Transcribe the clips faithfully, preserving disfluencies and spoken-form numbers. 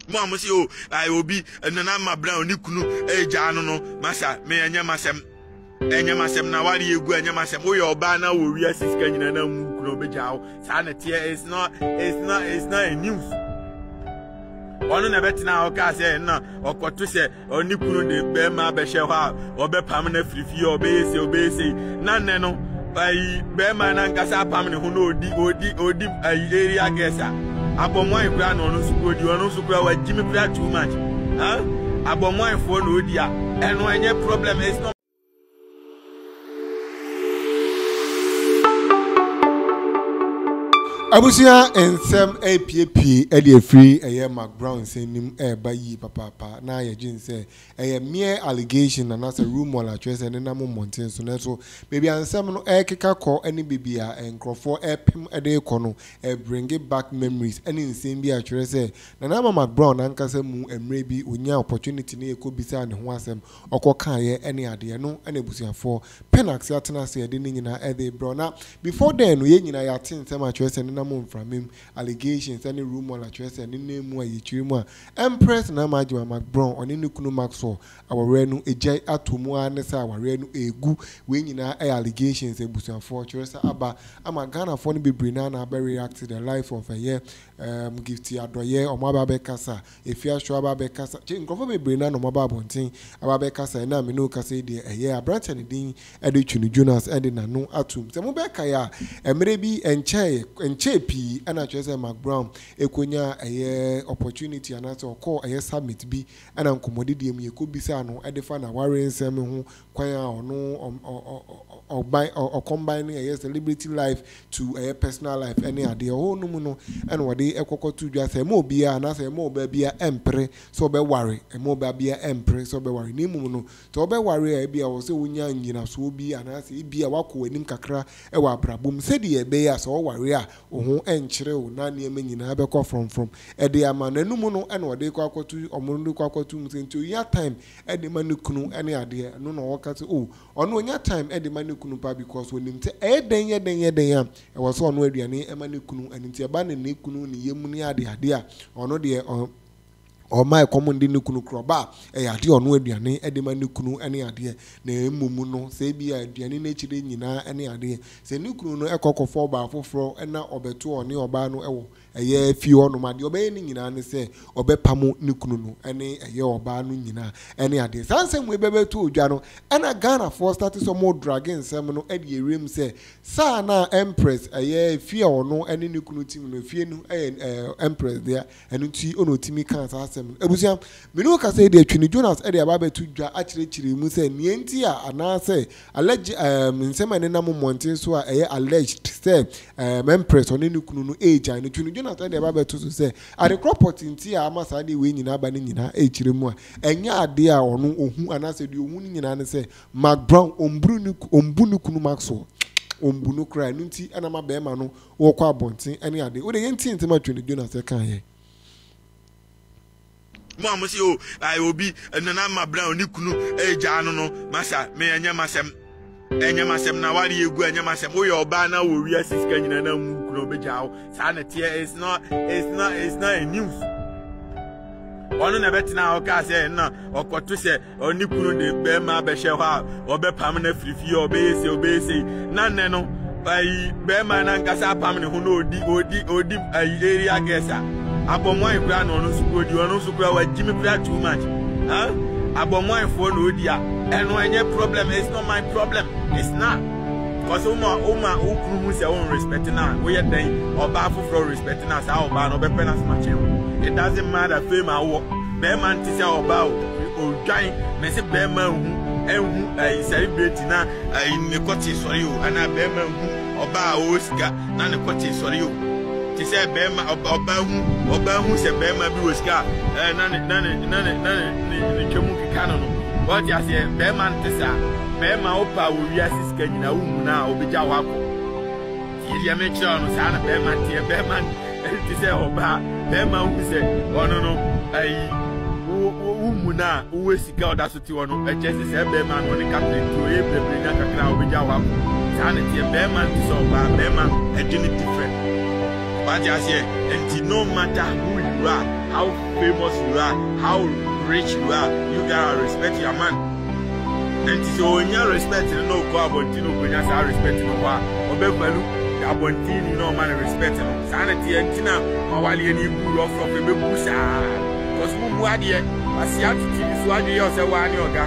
Mama say, oh, I will be and then I'm McBrown, Nikunu, eh, Jano, Massa, me and Yamasem, and Yamasem, now what do you go and Yamasem? We are banner, we are scanning and I'm Mukno Sanity is not, it's not, it's not a news. One on a bet now, Cassia, or what to say, or Nikunu, the Bema Beshewa, or Be Pamana Free, or Base, or Base, none, no, by Bema and Casa Pamana, who know the Odi, Odi, area guesser. Abo mo ikra no no suko di ono suko wa jimi pra too much huh abo mo ifo no dia eno enye problem is not Abusia ensem A P P e free eye McBrown senim e bayi papa papa na ye gin say eye mere allegation and as a rumor la twese ne na mo mountain so na so baby ansem no e keka ko any bibia enkrofo e pem e de ko no e bring it back memories any nsem bi a twese na na McBrown ankasa mu emre bi onya opportunity ne ekobisa ne ho asem okoka ye any ade no na ebusiafo penax atena se de ne nyina e de bro na before then no ye nyina ya tin nsem a twese ne from him allegations any rumor la twese ne name wa yichiri mu a Empress na majima McBrown oni nukunu Maxwell aware no ejai atomu anesa aware no egu we nyina e allegations ebusuafo twese aba ama Ghana for no bebre na na react to the life of a year um gifty adoye omaba be kasa efia sho aba be kasa nkofo bebre na no maba bontin aba be kasa na me no kasa de eye abrante ne din e de Twene Jonas e de nanu atum se mo be kaya emre bi enche enche P and I just McBrown ekonya eye opportunity and that's call eye summit bi and ankomodidi me ko bisa no edefa na ware nsem ho kwan a ono or by or combining a celebrity life to a personal life any idea oh no no and what they ekoko to just say mo bia na say mo ba bia empre so be worry e mo ba bia empre so be worry ni mu no to be worry e bia wo se wonya nyina so bi ana say bia wako anim kakra e wa brabom se de be ya so worry a ho enkyere o na ne nyina be ko from from e de ama nanum no and what they kwa akotu omundu kwa akotu msenti ya time e de manukunu any idea no no wakati oh ono nya time e de manukunu pa because when him say e den ye den ye den ya e was so ono aduane e manukunu anti aba ne ne kunu ne yemu ne ade ade a ono de or my common din kunu kroba e ade ono aduane e de manukunu ane ade na emumu no se bi aduane na chire nyina ane ade se nukunu no ekokofo ba afoforo na obeto oni oba no ewo eye fi ono ma de obe ni nyina ne se obepamo nukunu no ane eye oba no nyina ane ade sansem we bebeto odwa no ana Ghana for start so more dragon sem no e de erem se sa na Empress eye fi ono ane nukunu tim no fie no eye Empress there anu ti ono timi kan sa ebusia me no ka say de Twene Jonas e de aba betu dwa akirechiri mu say nienti a ana say alleged um nsema ne na mountain so a eye alleged say um Empress oni nukunu no age and Twene Jonas e de aba betu so say ade property nti a amasa de we nyina aba ne nyina e chire mu a enya ade a ono ohu ana say de ohu ni nyina ne say McBrown ombru nu ombu nukunu Maxwell ombu no cry nti ana ma be ma no wo kwa abonten ene ade wo de yenti ntema Twene Jonas e kan ye Mama say, oh, I will be and then I'm McBrown, Nikunu, eh, Jano, Massa, me and Yamasem, and Yamasem, now what do you go and Yamasem? We are banner, we are scanning and I'm Mukno Sanity is not, it's not, it's not a news. One on a bet now, Cassia, or what to say, or Nikunu, the Bema Beshewa, or Be Pamana Free, or Base, or Base, none, no, by Bema and Casa Pamana, who know the Odi, Odi, area guesser. Abo mo ikra no no suko di ono suko wa jimi pra too much huh abo mo ifo no dia eno enye problem it's not my problem it's not because uma uma ukru mu se on respect na we ye den oba afofro respect na sa oba no be penas match it doesn't matter fame awo be man ti se oba o dwan me se be man hu ehu ai celebrate na ai ne kwati sori o ana be man hu oba o sika na ne kwati sori o ti se bema oba hu oba hu se bema bi woska eh na na na na na ni twemu kika no what ya se bema ntesa bema opa wo wi asika nyina wo mu na obeja wako ti ya me kira no sa na bema ti bema ti se oba bema hu se ono no ai wo mu na wo sika oda so ti wono e je se bema no ni captain to e bebre na kakra obeja wako sa na ti bema ti so oba bema e different. But I say, and no matter who you are, how famous you are, how rich you are, you gotta respect your man. And so when you respect, you know, go about you know, when you say respect, you know, what, obey value, you are born to you know, man, respect, you know, sanity and tina, mawali and you rough from the busa. Because who are there? I see attitude is what you say, one yoga.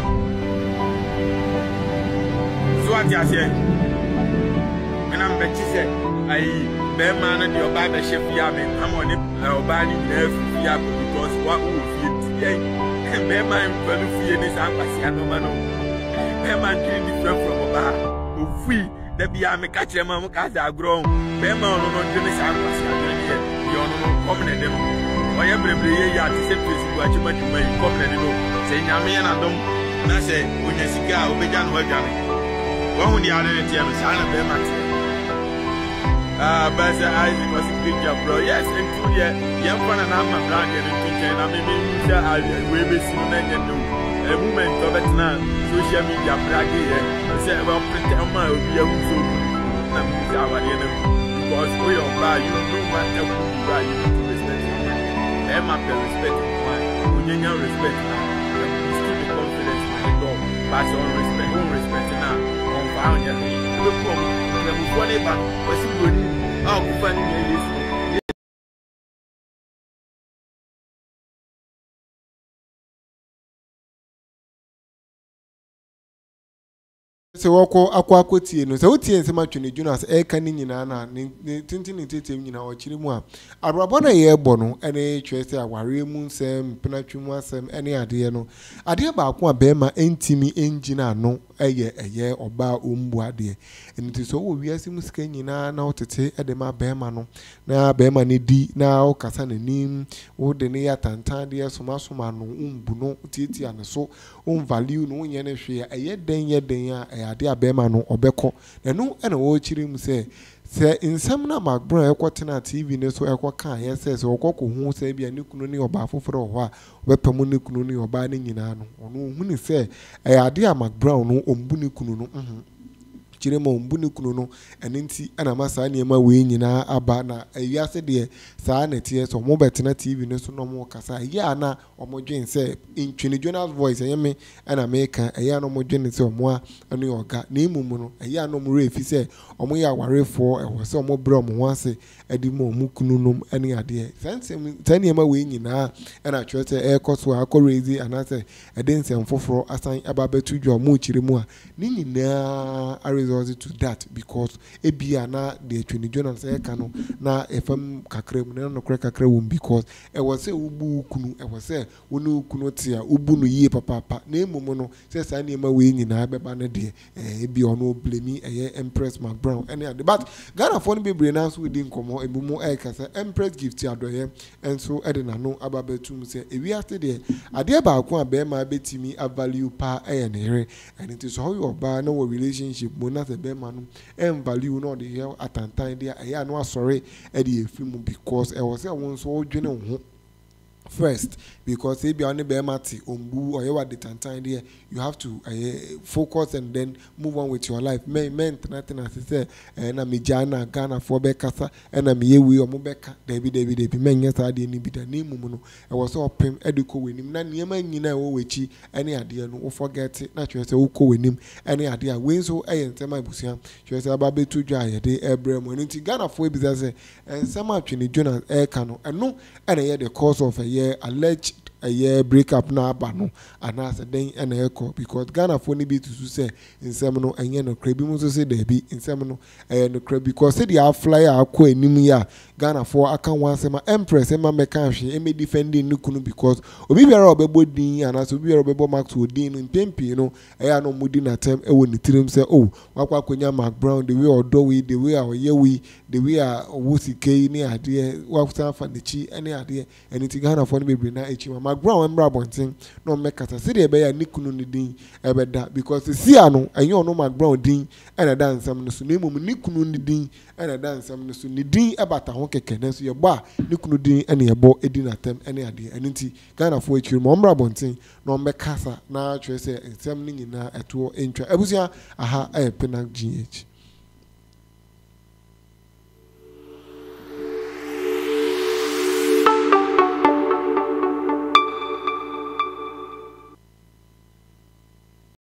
So what you say? When I'm bet you say, I. Bear man and your Bible chef yamin, I'm on it, I'll buy you there because what will fit today? And bear man, value for this Ambasiano Mano. Bear man, different from a bar. Who free, the Biame catch a mamma as I grown. Bear man, no, Dennis Ambasiano, you're no common. Or every year, the same place what you might be common. Saying, I mean, I don't, and I say, when you see God, we can't work on it. One the other terms, I don't bear my. Ah, Baza Isaac was a good job, bro. Yes, and two years, young one and I'm a brand new teacher, and I mean, I will be soon and do a woman of it now. Social media bragging, and say, well, pretend my will be able to do our enemy. Because we are by you, no matter who you are, you need to respect them. Them up the respect of one. When you know respect now, you still be confident in the door. Pass on respect, on respect now, on found your name. Look for me. Whatever was good, oh, funny. So wako akwa akwoti no so tie nsema Twene Jonas e ka ni nyina na ne tintin ni tetem nyina o kire mu a abrabo na ye bo no ene twese aware mu nsem penatwi mu asem ene ade no ade ba ko a be ma entimi engine ano eye eye oba ombu ade enti so wo wiase mu sika nyina na otete ede ma be ma no na be ma ne di na o kasa na nim wo de ne ya tantan de soma soma no umbu no tieti ane so on value no nye ne hwe eye den ye den a ade abema no obeko enu ena wo chiri mu se se insam na McBrown ekotena T V ne so ekoka yes se okoko hu se bia ne kunu ne oba foforo ho a obepamu ne kunu ne oba ne nyina no ono hu ni se ade a McBrown no ombu ne kunu no mhm chire ma ombu ne kunu no enenti ana masa ne ma we nyina aba na awiase de saa na tie so mo betena T V ne so no mo kasa ya na omodwen se in Twene Jonas voice yeme ana meka ya no modwen se omo a anu yoga na imumu no ya no mo refi se omo ya warefo e wo se omo bre omo ho ase edi mo mu kunu nom ane ade sense tani ma we nyina ana chwete e koso akorezi anase edensem foforo asan aba betu dwo mo chire mu a ni nyina resort to that because ebia na the Twene Jonas e ka no na efam kakra mu na no kra kakra wum because e was say ubu kunu e was say wonu kunu tia ubu no yie papa papa na emum no say sa na ema we nyina beba na de ebia ono blemi eye Empress McBrown any ade but Ghana for no be bre na so we din komo ebumu e ka say Empress gift adoye enso e de na no ababetum say ewi ate de ade ba ko aba ma betimi a value pa e ne here and it is how you oba na wo relationship mo na se be ma no em value no de here atantan de e ya no asore e de efimu because e was say won so odwene ho first because if you are be mati ombu or you are the tantan there you have to uh, focus and then move on with your life men men nothing as say na me jana Ghana for be kasa na me yewi o mo beka debi debi debi men yesa ade ni bi da ni mumu no e was opem ediko wenim na niema nyina e wo wechi ene ade no wo forget na chwe se wo ko wenim ene ade a we so e ntema ibusia chwe se aba betu dwa yede ebrem enti Ghana for bi say ensema Twene Jonas e ka no eno ene ye the cause of a year alleged a year breakup na abano and as a day and echo because Ghana for ni be to say in seminal and yen no crabby muso say there be in seminal and crab because say the flyer akwa enim ya Ghana for aka wan say ma Empress e ma meka hwe e me defending nukunu because obi biara obebo din and as obi biara obebo max odin no mpempi no e ya no mudi na tem e woni tirim say oh wakwa konya McBrown the way odo we the way oye we the way a wosike ni ade wakwa fa nechi any ade and it Ghana for ni be na echi McBrown embra bontin no mekata se de be ya nikunu ni din e be da because see ano enyo no McBrown din e na dansam no so na emum nikunu ni din e na dansam no so ni din e bata ho keke na so ye bo a nikunu din e na ye bo edi na tem e na ade enti Ghana for echi mo embra bontin no mekasa na twe se ensem ni nyina eto entwa abusia aha e pena G H